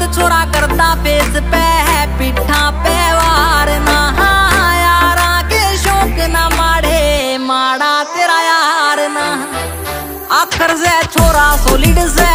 छोरा करता फेस पे है पिठा पे वार ना यारा के शौक ना माड़े माड़ा तेरा यार ना आखर से छोरा सॉलिड से